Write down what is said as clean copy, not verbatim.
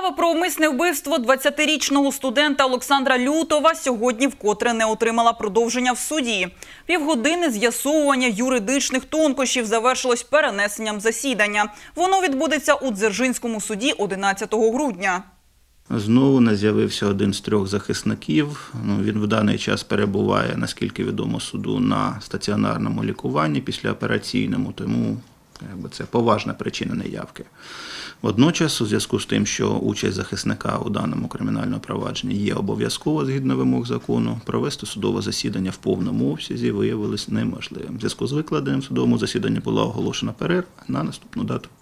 Справа про умисне вбивство 20-річного студента Олександра Лютова сьогодні вкотре не отримала продовження в суді. Півгодини з'ясовування юридичних тонкощів завершилось перенесенням засідання. Воно відбудеться у Дзержинському суді 11 грудня. Знову не з'явився один з трьох захисників. Він в даний час перебуває, наскільки відомо суду, на стаціонарному лікуванні післяопераційному, тому це поважна причина неявки. Водночас, у зв'язку з тим, що участь захисника у даному кримінальному провадженні є обов'язково згідно вимог закону, провести судове засідання в повному обсязі виявилось неможливим. В зв'язку з викладенням судовому засіданню була оголошена перерва на наступну дату.